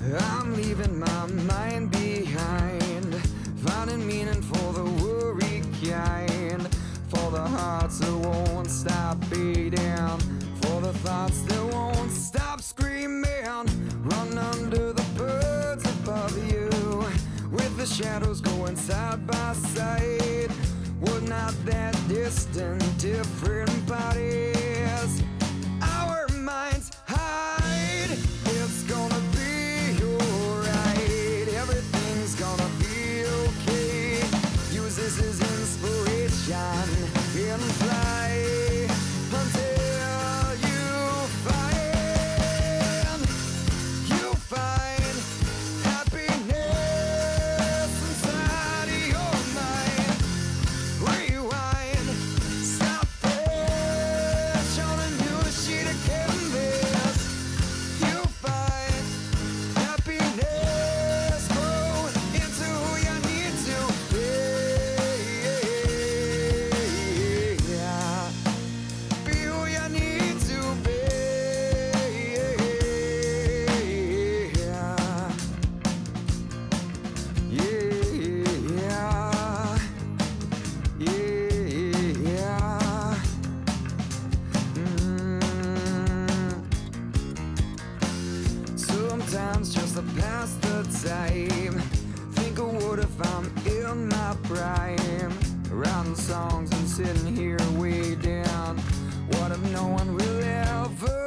I'm leaving my mind behind, finding meaning for the worry kind, for the hearts that won't stop beating, for the thoughts that won't stop screaming. Run under the birds above you, with the shadows going side by side. We're not that distant, different bodies. Our minds hide. It's gonna be alright. Everything's gonna be okay. Use this as inspiration and fly until you find happiness inside of your mind. Rewind, stop fresh on a new sheet of canvas. You find happiness, grow into who you need to be. Be who you need to be. Sometimes just to pass the time, think of what if I'm in my prime, writing songs and sitting here way down. What if no one will ever